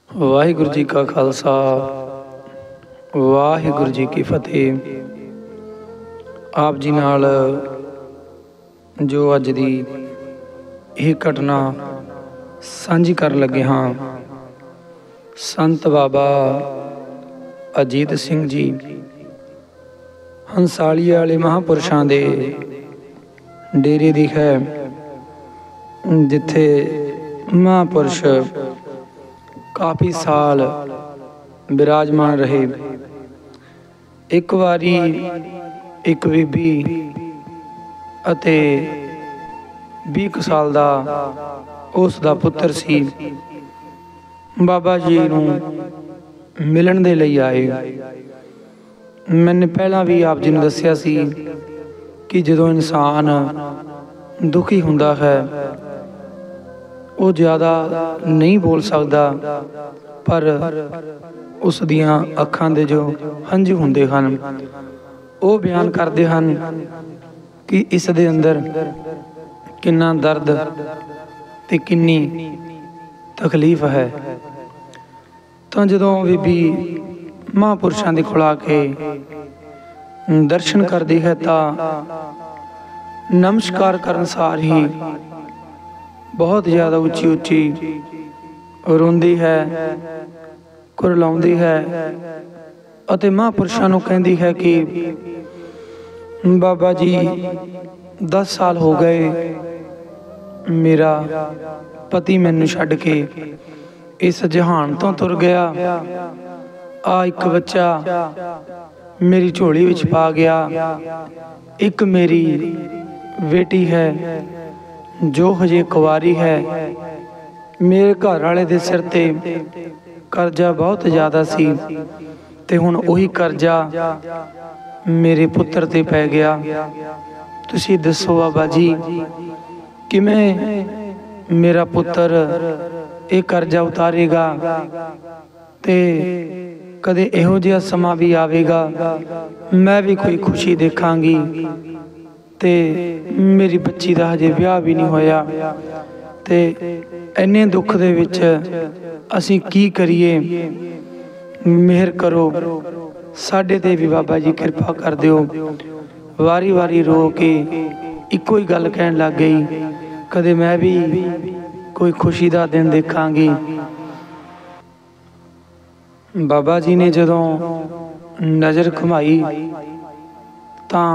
ਵਾਹਿਗੁਰੂ ਜੀ ਕਾ ਖਾਲਸਾ ਵਾਹਿਗੁਰੂ ਜੀ ਕੀ ਫਤਿਹ। ਆਪ ਜੀ ਨਾਲ ਜੋ ਅੱਜ ਦੀ ਇਹ ਘਟਨਾ ਸਾਂਝੀ ਕਰਨ ਲੱਗੇ ਹਾਂ, ਸੰਤ ਬਾਬਾ ਅਜੀਤ ਸਿੰਘ ਜੀ ਹੰਸਾਲੀ ਵਾਲੇ ਮਹਾਂਪੁਰਸ਼ਾਂ ਦੇ ਡੇਰੇ ਦੀ ਹੈ, ਜਿੱਥੇ ਮਹਾਂਪੁਰਸ਼ ਕਾਫੀ ਸਾਲ ਬਿਰਾਜਮਾਨ ਰਹੇ। ਇੱਕ ਵਾਰੀ ਇੱਕ ਬੀਬੀ ਅਤੇ 20 ਕੁ ਸਾਲ ਦਾ ਉਸ ਦਾ ਪੁੱਤਰ ਸੀ, ਬਾਬਾ ਜੀ ਨੂੰ ਮਿਲਣ ਦੇ ਲਈ ਆਏ। ਮੈंने ਪਹਿਲਾਂ ਵੀ ਆਪ ਜੀ ਨੂੰ ਦੱਸਿਆ ਸੀ ਕਿ ਜਦੋਂ ਇਨਸਾਨ ਦੁਖੀ ਹੁੰਦਾ ਹੈ ਉਹ ਜ਼ਿਆਦਾ ਨਹੀਂ ਬੋਲ ਸਕਦਾ, ਪਰ ਉਸ ਦੀਆਂ ਅੱਖਾਂ ਦੇ ਜੋ ਹੰਝੂ ਹੁੰਦੇ ਹਨ ਉਹ ਬਿਆਨ ਕਰਦੇ ਹਨ ਕਿ ਇਸ ਦੇ ਅੰਦਰ ਕਿੰਨਾ ਦਰਦ ਤੇ ਕਿੰਨੀ ਤਕਲੀਫ ਹੈ। ਤਾਂ ਜਦੋਂ ਬੀਬੀ ਮਹਾਂਪੁਰਸ਼ਾਂ ਦੇ ਕੋਲ ਆ ਕੇ ਦਰਸ਼ਨ ਕਰਦੀ ਹੈ ਤਾਂ ਨਮਸਕਾਰ ਕਰਨ ਸਾਰ ਹੀ ਬਹੁਤ ਜ਼ਿਆਦਾ ਉੱਚੀ ਉੱਚੀ ਰੋਂਦੀ ਹੈ, ਕੁਰਲਾਉਂਦੀ ਹੈ ਅਤੇ ਮਹਾਂਪੁਰਸ਼ਾਂ ਨੂੰ ਕਹਿੰਦੀ ਹੈ ਕਿ ਬਾਬਾ ਜੀ 10 ਸਾਲ ਹੋ ਗਏ, ਮੇਰਾ ਪਤੀ ਮੈਨੂੰ ਛੱਡ ਕੇ ਇਸ ਜਹਾਨ ਤੋਂ ਤੁਰ ਗਿਆ। ਆ ਇੱਕ ਬੱਚਾ ਮੇਰੀ ਝੋਲੀ ਵਿੱਚ ਪਾ ਗਿਆ, ਇੱਕ ਮੇਰੀ ਬੇਟੀ ਹੈ ਜੋ ਹਜੇ ਕੁਆਰੀ ਹੈ। ਮੇਰੇ ਘਰ ਵਾਲੇ ਦੇ ਸਿਰ ਤੇ ਕਰਜ਼ਾ ਬਹੁਤ ਜ਼ਿਆਦਾ ਸੀ ਤੇ ਹੁਣ ਉਹੀ ਕਰਜ਼ਾ ਮੇਰੇ ਪੁੱਤਰ ਤੇ ਪੈ ਗਿਆ। ਤੁਸੀਂ ਦੱਸੋ ਬਾਬਾ ਜੀ, ਕਿਵੇਂ ਮੇਰਾ ਪੁੱਤਰ ਇਹ ਕਰਜ਼ਾ ਉਤਾਰੇਗਾ ਤੇ ਕਦੇ ਇਹੋ ਜਿਹਾ ਸਮਾਂ ਵੀ ਆਵੇਗਾ ਮੈਂ ਵੀ ਕੋਈ ਖੁਸ਼ੀ ਦੇਖਾਂਗੀ ਤੇ ਮੇਰੀ ਬੱਚੀ ਦਾ ਹਜੇ ਵਿਆਹ ਵੀ ਨਹੀਂ ਹੋਇਆ, ਤੇ ਇੰਨੇ ਦੁੱਖ ਦੇ ਵਿੱਚ ਅਸੀਂ ਕੀ ਕਰੀਏ, ਮਿਹਰ ਕਰੋ ਸਾਡੇ ਤੇ ਵੀ ਬਾਬਾ ਜੀ, ਕਿਰਪਾ ਕਰ ਦਿਓ। ਵਾਰੀ ਵਾਰੀ ਰੋ ਕੇ ਇੱਕੋ ਹੀ ਗੱਲ ਕਹਿਣ ਲੱਗ ਗਈ, ਕਦੇ ਮੈਂ ਵੀ ਕੋਈ ਖੁਸ਼ੀ ਦਾ ਦਿਨ ਦੇਖਾਂਗੀ। ਬਾਬਾ ਜੀ ਨੇ ਜਦੋਂ ਨਜ਼ਰ ਘੁਮਾਈ ਤਾਂ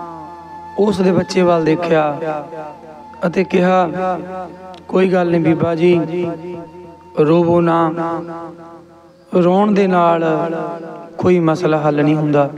ਉਸ ਦੇ ਬੱਚੇ ਵੱਲ ਦੇਖਿਆ ਅਤੇ ਕਿਹਾ, ਕੋਈ ਗੱਲ ਨਹੀਂ ਬੀਬਾ ਜੀ, ਰੋਵੋ ਨਾ, ਰੋਣ ਦੇ ਨਾਲ ਕੋਈ ਮਸਲਾ ਹੱਲ ਨਹੀਂ ਹੁੰਦਾ।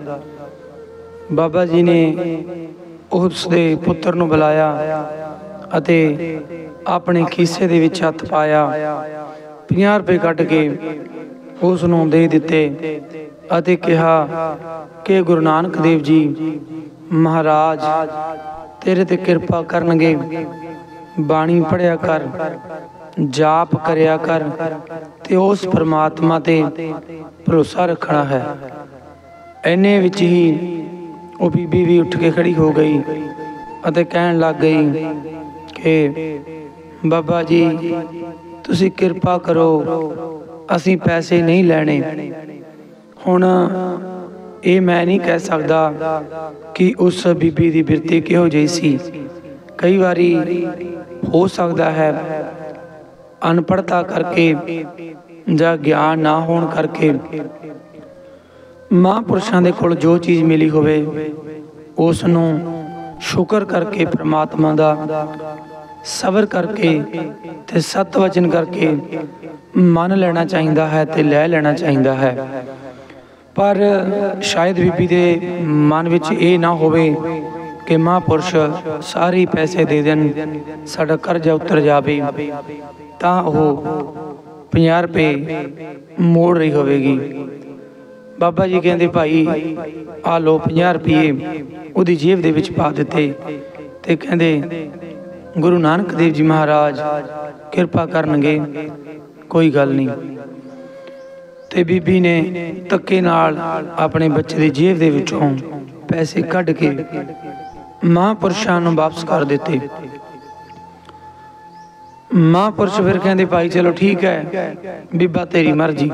ਬਾਬਾ ਜੀ ਨੇ ਉਸ ਦੇ ਪੁੱਤਰ ਨੂੰ ਬੁਲਾਇਆ ਅਤੇ ਆਪਣੇ ਖੀਸੇ ਦੇ ਵਿੱਚ ਹੱਥ ਪਾਇਆ, 50 ਰੁਪਏ ਕੱਢ ਕੇ ਉਸ ਨੂੰ ਦੇ ਦਿੱਤੇ ਅਤੇ ਕਿਹਾ ਕਿ ਗੁਰੂ ਨਾਨਕ ਦੇਵ ਜੀ ਮਹਾਰਾਜ ਤੇਰੇ ਤੇ ਕਿਰਪਾ ਕਰਨਗੇ, ਬਾਣੀ ਪੜ੍ਹਿਆ ਕਰ, ਜਾਪ ਕਰਿਆ ਕਰ ਤੇ ਉਸ ਪਰਮਾਤਮਾ ਤੇ ਭਰੋਸਾ ਰੱਖਣਾ ਹੈ। ਇੰਨੇ ਵਿੱਚ ਹੀ ਉਹ ਬੀਬੀ ਵੀ ਉੱਠ ਕੇ ਖੜੀ ਹੋ ਗਈ ਅਤੇ ਕਹਿਣ ਲੱਗ ਗਈ ਕਿ ਬਾਬਾ ਜੀ ਤੁਸੀਂ ਕਿਰਪਾ ਕਰੋ, ਅਸੀਂ ਪੈਸੇ ਨਹੀਂ ਲੈਣੇ। ਹੁਣ ਇਹ ਮੈਂ ਨਹੀਂ ਕਹਿ ਸਕਦਾ ਕਿ ਉਸ ਬੀਬੀ ਦੀ ਬਿਰਤੀ ਕਿਹੋ ਜਿਹੀ ਸੀ। ਕਈ ਵਾਰੀ ਹੋ ਸਕਦਾ ਹੈ ਅਨਪੜ੍ਹਤਾ ਕਰਕੇ ਜਾਂ ਗਿਆਨ ਨਾ ਹੋਣ ਕਰਕੇ ਮਹਾਂਪੁਰਸ਼ਾਂ ਦੇ ਕੋਲ ਜੋ ਚੀਜ਼ ਮਿਲੀ ਹੋਵੇ ਉਸ ਨੂੰ ਸ਼ੁਕਰ ਕਰਕੇ, ਪ੍ਰਮਾਤਮਾ ਦਾ ਸਬਰ ਕਰਕੇ ਤੇ ਸਤ ਵਚਨ ਕਰਕੇ ਮੰਨ ਲੈਣਾ ਚਾਹੀਦਾ ਹੈ ਤੇ ਲੈ ਲੈਣਾ ਚਾਹੀਦਾ ਹੈ। ਪਰ ਸ਼ਾਇਦ ਬੀਬੀ ਦੇ ਮਨ ਵਿੱਚ ਇਹ ਨਾ ਹੋਵੇ ਕਿ ਮਹਾਂਪੁਰਸ਼ ਸਾਰੇ ਪੈਸੇ ਦੇ ਦੇਣ, ਸਾਡਾ ਕਰਜ਼ਾ ਉਤਰ ਜਾਵੇ, ਤਾਂ ਉਹ 50 ਰੁਪਏ ਮੋੜ ਰਹੀ ਹੋਵੇਗੀ। ਬਾਬਾ ਜੀ ਕਹਿੰਦੇ, ਭਾਈ ਆ ਲਓ 50 ਰੁਪਏ, ਉਹਦੀ ਜੇਬ ਦੇ ਵਿੱਚ ਪਾ ਦਿੱਤੇ ਤੇ ਕਹਿੰਦੇ ਗੁਰੂ ਨਾਨਕ ਦੇਵ ਜੀ ਮਹਾਰਾਜ ਕਿਰਪਾ ਕਰਨਗੇ, ਕੋਈ ਗੱਲ ਨਹੀਂ। ਤੇ ਬੀਬੀ ਨੇ ਧੱਕੇ ਨਾਲ ਆਪਣੇ ਬੱਚੇ ਦੀ ਜੇਬ ਦੇ ਵਿੱਚੋਂ ਪੈਸੇ ਕੱਢ ਕੇ ਮਹਾਂਪੁਰਸ਼ਾਂ ਨੂੰ ਵਾਪਸ ਕਰ ਦਿੱਤੇ। ਮਹਾਂਪੁਰਸ਼ ਫਿਰ ਕਹਿੰਦੇ ਭਾਈ ਚਲੋ ਠੀਕ ਹੈ ਬੀਬਾ ਤੇਰੀ ਮਰਜ਼ੀ।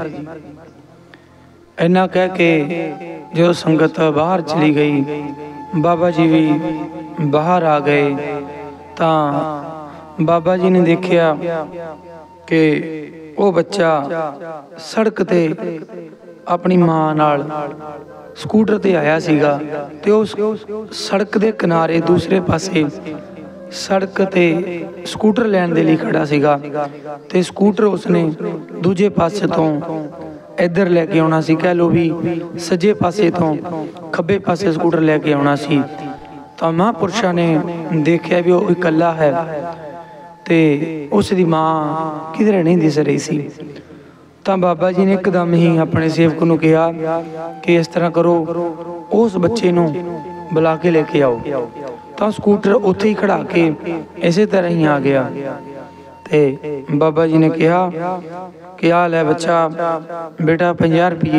ਇੰਨਾ ਕਹਿ ਕੇ ਜਦੋਂ ਸੰਗਤ ਬਾਹਰ ਚਲੀ ਗਈ, ਬਾਬਾ ਜੀ ਵੀ ਬਾਹਰ ਆ ਗਏ ਤਾਂ ਬਾਬਾ ਜੀ ਨੇ ਦੇਖਿਆ ਕਿ ਉਹ ਬੱਚਾ ਸੜਕ ਤੇ ਆਪਣੀ ਮਾਂ ਨਾਲ ਸਕੂਟਰ ਤੇ ਆਇਆ ਸੀਗਾ ਤੇ ਉਸ ਸੜਕ ਦੇ ਕਿਨਾਰੇ ਦੂਸਰੇ ਪਾਸੇ ਸੜਕ ਤੇ ਸਕੂਟਰ ਲੈਣ ਦੇ ਲਈ ਖੜਾ ਸੀਗਾ ਤੇ ਸਕੂਟਰ ਉਸਨੇ ਦੂਜੇ ਪਾਸੇ ਤੋਂ ਇੱਧਰ ਲੈ ਕੇ ਆਉਣਾ ਸੀ, ਕਹਿ ਲਓ ਵੀ ਸੱਜੇ ਪਾਸੇ ਤੋਂ ਖੱਬੇ ਪਾਸੇ ਸਕੂਟਰ ਲੈ ਕੇ ਆਉਣਾ ਸੀ। ਤਾਂ ਮਹਾਂਪੁਰਸ਼ਾਂ ਨੇ ਦੇਖਿਆ ਵੀ ਉਹ ਇਕੱਲਾ ਹੈ ਤੇ ਉਸ ਦੀ ਮਾਂ ਕਿਧਰੇ ਨਹੀਂ ਦਿਸ ਰਹੀ ਸੀ। ਤਾਂ ਬਾਬਾ ਜੀ ਨੇ ਇੱਕਦਮ ਹੀ ਆਪਣੇ ਸੇਵਕ ਨੂੰ ਕਿਹਾ ਕਿ ਇਸ ਤਰ੍ਹਾਂ ਕਰੋ, ਉਸ ਬੱਚੇ ਨੂੰ ਬੁਲਾ ਕੇ ਲੈ ਕੇ ਆਓ। ਤਾਂ ਸਕੂਟਰ ਉੱਥੇ ਹੀ ਖੜਾ ਕੇ ਇਸੇ ਤਰ੍ਹਾਂ ਹੀ ਆ ਗਿਆ ਤੇ ਬਾਬਾ ਜੀ ਨੇ ਕਿਹਾ ਕਿ ਆ ਲੈ ਬੱਚਾ, ਬੇਟਾ 50 ਰੁਪਏ,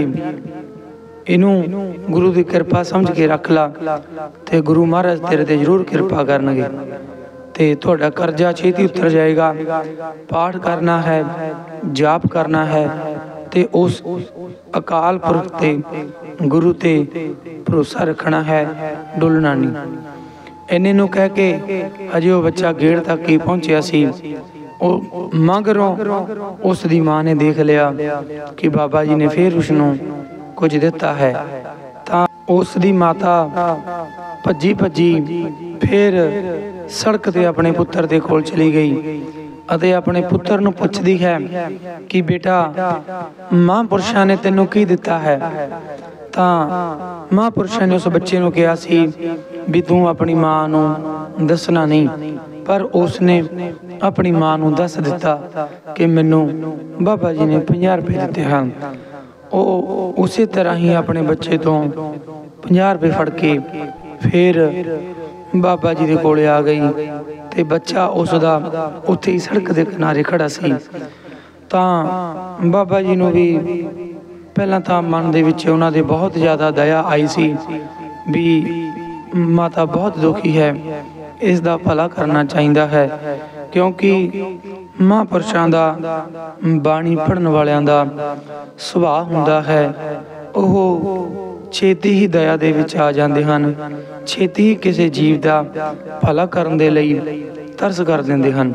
ਇਹਨੂੰ ਗੁਰੂ ਦੀ ਕਿਰਪਾ ਸਮਝ ਕੇ ਰੱਖ ਲਾ ਤੇ ਗੁਰੂ ਮਹਾਰਾਜ ਤੇਰੇ ਤੇ ਜ਼ਰੂਰ ਕਿਰਪਾ ਕਰਨਗੇ ਤੇ ਤੁਹਾਡਾ ਕਰਜ਼ਾ ਛੇਤੀ ਉਤਰ ਜਾਏਗਾ। ਪਾਠ ਕਰਨਾ ਹੈ, ਜਾਪ ਕਰਨਾ ਹੈ ਤੇ ਉਸ ਅਕਾਲ ਪੁਰਖ ਤੇ ਗੁਰੂ ਤੇ ਭਰੋਸਾ ਰੱਖਣਾ ਹੈ, ਡੁੱਲਣਾ ਨਹੀਂ। ਇੰਨੇ ਨੂੰ ਕਹਿ ਕੇ ਅਜੇ ਉਹ ਬੱਚਾ ਗੇਟ ਤੱਕ ਹੀ ਪਹੁੰਚਿਆ ਸੀ, ਉਹ ਮਗਰੋਂ ਉਸ ਦੀ ਮਾਂ ਨੇ ਦੇਖ ਲਿਆ ਕਿ ਬਾਬਾ ਜੀ ਨੇ ਫਿਰ ਉਸਨੂੰ ਕੁਝ ਦਿੱਤਾ ਹੈ। ਤਾਂ ਉਸ ਦੀ ਮਾਤਾ ਭੱਜੀ ਫਿਰ ਸੜਕ ਤੇ ਆਪਣੇ ਪੁੱਤਰ ਦੇ ਕੋਲ ਚਲੀ ਗਈ ਅਤੇ ਆਪਣੇ ਪੁੱਤਰ ਨੂੰ ਪੁੱਛਦੀ ਹੈ ਕਿ ਬੇਟਾ ਮਹਾਂਪੁਰਸ਼ਾਂ ਨੇ ਤੈਨੂੰ ਕੀ ਦਿੱਤਾ ਹੈ। ਤਾਂ ਮਹਾਂਪੁਰਸ਼ਾਂ ਨੇ ਉਸ ਬੱਚੇ ਨੂੰ ਕਿਹਾ ਸੀ ਵੀ ਤੂੰ ਆਪਣੀ ਮਾਂ ਨੂੰ ਦੱਸਣਾ ਨਹੀਂ, ਪਰ ਉਸਨੇ ਆਪਣੀ ਮਾਂ ਨੂੰ ਦੱਸ ਦਿੱਤਾ ਕਿ ਮੈਨੂੰ ਬਾਬਾ ਜੀ ਨੇ 50 ਰੁਪਏ ਦਿੱਤੇ ਹਨ। ਉਹ ਉਸੇ ਤਰ੍ਹਾਂ ਹੀ ਆਪਣੇ ਬੱਚੇ ਤੋਂ 50 ਰੁਪਏ ਫੜ ਕੇ ਫਿਰ ਬਾਬਾ ਜੀ ਦੇ ਕੋਲ ਆ ਗਈ ਤੇ ਬੱਚਾ ਉਸ ਦਾ ਉੱਥੇ ਹੀ ਸੜਕ ਦੇ ਕਿਨਾਰੇ ਖੜਾ ਸੀ। ਤਾਂ ਬਾਬਾ ਜੀ ਨੂੰ ਵੀ ਪਹਿਲਾਂ ਤਾਂ ਮਨ ਦੇ ਵਿੱਚ ਉਹਨਾਂ ਦੇ ਬਹੁਤ ਜ਼ਿਆਦਾ ਦਇਆ ਆਈ ਸੀ ਵੀ ਮਾਤਾ ਬਹੁਤ ਦੁਖੀ ਹੈ, ਇਸ ਦਾ ਭਲਾ ਕਰਨਾ ਚਾਹੀਦਾ ਹੈ, ਕਿਉਂਕਿ ਮਹਾਂਪੁਰਸ਼ਾਂ ਦਾ ਬਾਣੀ ਪੜ੍ਹਨ ਵਾਲਿਆਂ ਦਾ ਸੁਭਾਅ ਹੁੰਦਾ ਹੈ, ਉਹ ਛੇਤੀ ਹੀ ਦਇਆ ਦੇ ਵਿੱਚ ਆ ਜਾਂਦੇ ਹਨ, ਛੇਤੀ ਹੀ ਕਿਸੇ ਜੀਵ ਦਾ ਭਲਾ ਕਰਨ ਦੇ ਲਈ ਤਰਸ ਕਰ ਦਿੰਦੇ ਹਨ।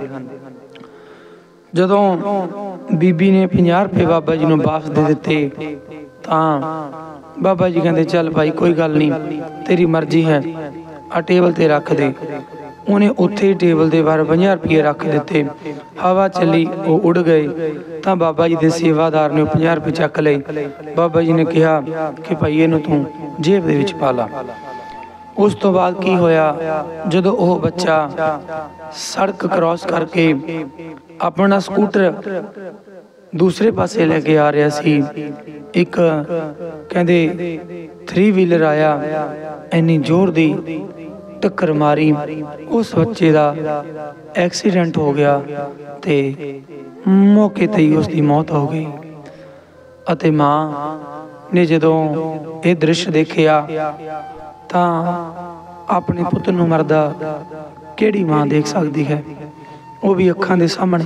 ਜਦੋਂ ਬੀਬੀ ਨੇ 50 ਰੁਪਏ ਬਾਬਾ ਜੀ ਨੂੰ ਵਾਪਸ ਦੇ ਦਿੱਤੇ ਤਾਂ ਬਾਬਾ ਜੀ ਕਹਿੰਦੇ ਚੱਲ ਭਾਈ ਕੋਈ ਗੱਲ ਨਹੀਂ, ਤੇਰੀ ਮਰਜ਼ੀ ਹੈ, ਆ ਟੇਬਲ ਤੇ ਰੱਖ ਦੇ। ਉਹਨੇ ਉੱਥੇ ਹੀ ਟੇਬਲ ਦੇ ਬਾਹਰ 50 ਰੁਪਏ ਰੱਖ ਦਿੱਤੇ। ਹਵਾ ਚੱਲੀ, ਉਹ ਉੱਡ ਗਏ। ਤਾਂ ਬਾਬਾ ਜੀ ਦੇ ਸੇਵਾਦਾਰ ਨੇ 50 ਰੁਪਏ ਚੱਕ ਲਏ। ਬਾਬਾ ਜੀ ਨੇ ਕਿਹਾ ਕਿ ਭਾਈ ਇਹਨੂੰ ਤੂੰ ਜੇਬ ਦੇ ਵਿੱਚ ਪਾ ਲਾ। ਉਸ ਤੋਂ ਬਾਅਦ ਕੀ ਹੋਇਆ, ਜਦੋਂ ਉਹ ਬੱਚਾ ਸੜਕ ਕ੍ਰਾਸ ਕਰਕੇ ਆਪਣਾ ਸਕੂਟਰ ਦੂਸਰੇ ਪਾਸੇ ਲੈ ਕੇ ਆ ਰਿਹਾ ਸੀ, ਇੱਕ ਕਹਿੰਦੇ 3 ਵੀਲਰ ਆਇਆ, ਇੰਨੀ ਜ਼ੋਰ ਦੀ ਟੱਕਰ ਮਾਰੀ, ਉਸ ਬੱਚੇ ਦਾ ਐਕਸੀਡੈਂਟ ਹੋ ਗਿਆ ਤੇ ਮੌਕੇ ਤੇ ਹੀ ਉਸ ਦੀ ਮੌਤ ਹੋ ਗਈ। ਅਤੇ ਮਾਂ ਨੇ ਜਦੋਂ ਇਹ ਦ੍ਰਿਸ਼ ਦੇਖਿਆ ਤਾਂ ਆਪਣੇ ਪੁੱਤ ਨੂੰ ਮਰਦਾ ਕਿਹੜੀ ਮਾਂ ਦੇਖ ਸਕਦੀ ਹੈ, ਉਹ ਵੀ ਅੱਖਾਂ ਦੇ ਸਾਹਮਣੇ।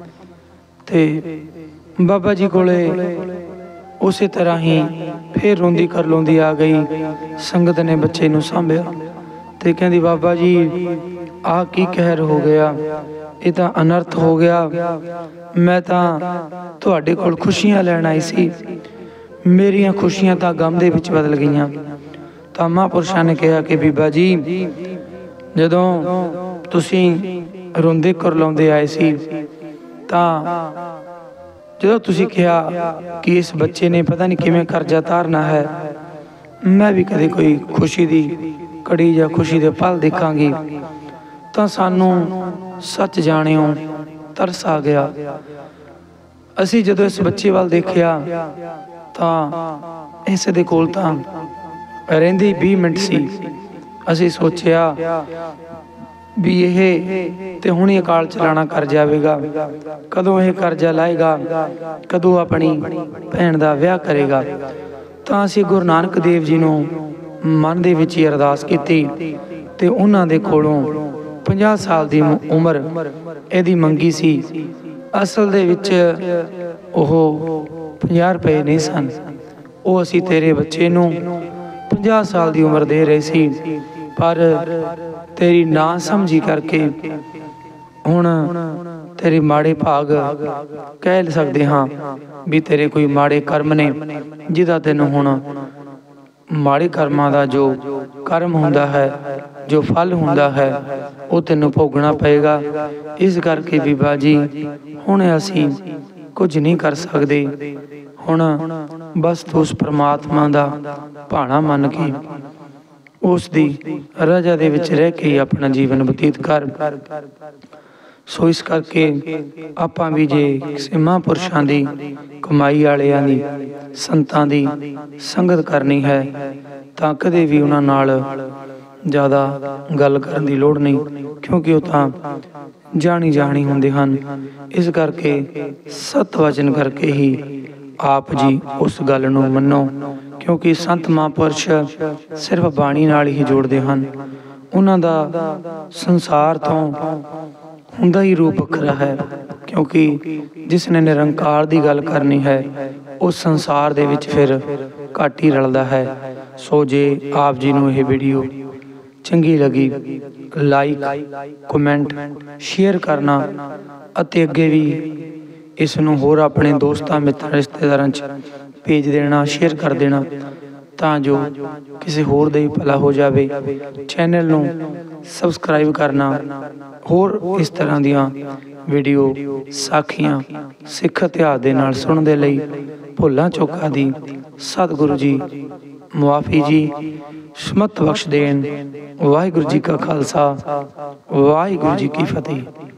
ਤੇ ਬਾਬਾ ਜੀ ਕੋਲੇ ਉਸੇ ਤਰ੍ਹਾਂ ਹੀ ਫਿਰ ਰੋਂਦੀ ਕਰਲਾਉਂਦੀ ਆ ਗਈ। ਸੰਗਤ ਨੇ ਬੱਚੇ ਨੂੰ ਸਾਂਭਿਆ ਤੇ ਕਹਿੰਦੀ ਬਾਬਾ ਜੀ ਆਹ ਕੀ ਕਹਿਰ ਹੋ ਗਿਆ, ਇਹ ਤਾਂ ਅਨਰਥ ਹੋ ਗਿਆ। ਮੈਂ ਤਾਂ ਤੁਹਾਡੇ ਕੋਲ ਖੁਸ਼ੀਆਂ ਲੈਣ ਆਈ ਸੀ, ਮੇਰੀਆਂ ਖੁਸ਼ੀਆਂ ਤਾਂ ਗਮ ਦੇ ਵਿੱਚ ਬਦਲ ਗਈਆਂ। ਤਾਂ ਮਹਾਂਪੁਰਸ਼ਾਂ ਨੇ ਕਿਹਾ ਕਿ ਬੀਬਾ ਜੀ ਜਦੋਂ ਤੁਸੀਂ ਰੋਂਦੇ ਕਰਲਾਉਂਦੇ ਆਏ ਸੀ ਤਾਂ ਜਦੋਂ ਤੁਸੀਂ ਕਿਹਾ ਕਿ ਇਸ ਬੱਚੇ ਨੇ ਪਤਾ ਨਹੀਂ ਕਿਵੇਂ ਕਰਜ਼ਾ ਤਾਰਨਾ ਹੈ, ਮੈਂ ਵੀ ਕਦੇ ਕੋਈ ਖੁਸ਼ੀ ਦੀ ਘੜੀ ਜਾਂ ਖੁਸ਼ੀ ਦੇ ਪਲ ਦੇਖਾਂਗੀ, ਤਾਂ ਸਾਨੂੰ ਸੱਚ ਜਾਣਿਓ ਤਰਸ ਆ ਗਿਆ। ਅਸੀਂ ਜਦੋਂ ਇਸ ਬੱਚੇ ਵੱਲ ਦੇਖਿਆ ਤਾਂ ਇਸ ਦੇ ਕੋਲ ਤਾਂ ਰਹਿੰਦੇ 20 ਮਿੰਟ ਸੀ। ਅਸੀਂ ਸੋਚਿਆ ਵੀ ਇਹ ਤੇ ਹੁਣੇ ਅਕਾਲ ਚਲਾਣਾ ਕਰ ਜਾਵੇਗਾ, ਕਦੋਂ ਇਹ ਕਰਜ਼ਾ ਲਾਏਗਾ, ਕਦੋਂ ਆਪਣੀ ਭੈਣ ਦਾ ਵਿਆਹ ਕਰੇਗਾ। ਤਾਂ ਅਸੀਂ ਗੁਰੂ ਨਾਨਕ ਦੇਵ ਜੀ ਨੂੰ ਮਨ ਦੇ ਵਿੱਚ ਹੀ ਅਰਦਾਸ ਕੀਤੀ ਤੇ ਉਹਨਾਂ ਦੇ ਕੋਲੋਂ 50 ਸਾਲ ਦੀ ਉਮਰ ਇਹਦੀ ਮੰਗੀ ਸੀ। ਅਸਲ ਦੇ ਵਿੱਚ ਉਹ 50 ਰੁਪਏ ਨਹੀਂ ਸਨ। ਉਹ ਅਸੀਂ ਤੇਰੇ ਬੱਚੇ ਨੂੰ 50 ਸਾਲ ਦੀ ਉਮਰ ਦੇ ਰਹੇ ਸੀ, ਪਰ ਤੇਰੀ ਨਾ ਸਮਝੀ ਕਰਕੇ ਹੁਣ ਤੇਰੇ ਮਾੜੇ ਭਾਗ ਕਹਿ ਸਕਦੇ ਹਾਂ ਵੀ ਤੇਰੇ ਕੋਈ ਮਾੜੇ ਕਰਮ ਨੇ, ਜਿਹਦਾ ਤੈਨੂੰ ਹੁਣ ਮਾੜੇ ਕਰਮਾਂ ਦਾ ਜੋ ਕਰਮ ਹੁੰਦਾ ਹੈ, ਜੋ ਫਲ ਹੁੰਦਾ ਹੈ, ਉਹ ਤੈਨੂੰ ਭੋਗਣਾ ਪਏਗਾ। ਇਸ ਕਰਕੇ ਬੀਬਾ ਜੀ ਹੁਣ ਅਸੀਂ ਕੁਝ ਨਹੀਂ ਕਰ ਸਕਦੇ। ਹੁਣ ਬਸ ਤੂੰ ਉਸ ਪਰਮਾਤਮਾ ਦਾ ਭਾਣਾ ਮੰਨ ਕੇ ਉਸ ਦੀ ਰਜ਼ਾ ਦੇ ਵਿੱਚ ਰਹਿ ਕੇ ਆਪਣਾ ਜੀਵਨ ਬਤੀਤ ਕਰ। ਸੋ ਇਸ ਕਰਕੇ ਆਪਾਂ ਵੀ ਜੇ ਕਿਸੇ ਮਹਾਂਪੁਰਸ਼ਾਂ ਦੀ, ਕਮਾਈ ਵਾਲਿਆਂ ਦੀ, ਸੰਤਾਂ ਦੀ ਸੰਗਤ ਕਰਨੀ ਹੈ ਤਾਂ ਕਦੇ ਵੀ ਉਹਨਾਂ ਨਾਲ ਜ਼ਿਆਦਾ ਗੱਲ ਕਰਨ ਦੀ ਲੋੜ ਨਹੀਂ, ਕਿਉਂਕਿ ਉਹ ਤਾਂ ਜਾਣੀ ਹੁੰਦੇ ਹਨ। ਇਸ ਕਰਕੇ ਸਤ ਵਚਨ ਕਰਕੇ ਹੀ ਆਪ ਜੀ ਉਸ ਗੱਲ ਨੂੰ ਮੰਨੋ, ਕਿਉਂਕਿ ਸੰਤ ਮਹਾਂਪੁਰਸ਼ ਸਿਰਫ ਬਾਣੀ ਨਾਲ ਹੀ ਜੋੜਦੇ ਹਨ। ਉਹਨਾਂ ਦਾ ਸੰਸਾਰ ਤੋਂ ਹੁੰਦਾ ਹੀ ਰੂਪ ਵੱਖਰਾ ਹੈ, ਕਿਉਂਕਿ ਜਿਸ ਨੇ ਨਿਰੰਕਾਰ ਦੀ ਗੱਲ ਕਰਨੀ ਹੈ ਉਹ ਸੰਸਾਰ ਦੇ ਵਿੱਚ ਫਿਰ ਘੱਟ ਹੀ ਰਲਦਾ ਹੈ। ਸੋ ਜੇ ਆਪ ਜੀ ਨੂੰ ਇਹ ਵੀਡੀਓ ਚੰਗੀ ਲੱਗੀ, ਲਾਈਕ, ਕਮੈਂਟ, ਸ਼ੇਅਰ ਕਰਨਾ ਅਤੇ ਅੱਗੇ ਵੀ ਇਸ ਨੂੰ ਹੋਰ ਆਪਣੇ ਦੋਸਤਾਂ, ਮਿੱਤਰਾਂ, ਰਿਸ਼ਤੇਦਾਰਾਂ 'ਚ ਭੇਜ ਦੇਣਾ, ਸ਼ੇਅਰ ਕਰ ਦੇਣਾ, ਤਾਂ ਜੋ ਕਿਸੇ ਹੋਰ ਦਾ ਹੀ ਭਲਾ ਹੋ ਜਾਵੇ। ਚੈਨਲ ਨੂੰ ਸਬਸਕ੍ਰਾਈਬ ਕਰਨਾ, ਹੋਰ ਇਸ ਤਰ੍ਹਾਂ ਦੀਆਂ ਵੀਡੀਓ, ਸਾਖੀਆਂ, ਸਿੱਖ ਇਤਿਹਾਸ ਦੇ ਨਾਲ ਸੁਣਨ ਦੇ ਲਈ ਭੁੱਲਾਂ ਚੁੱਕਾਂ ਦੀ ਸਤਿਗੁਰੂ ਜੀ ਮੁਆਫੀ ਜੀ, ਸਮਤ ਬਖਸ਼ ਦੇਣ। ਵਾਹਿਗੁਰੂ ਜੀ ਕਾ ਖਾਲਸਾ, ਵਾਹਿਗੁਰੂ ਜੀ ਕੀ ਫਤਿਹ।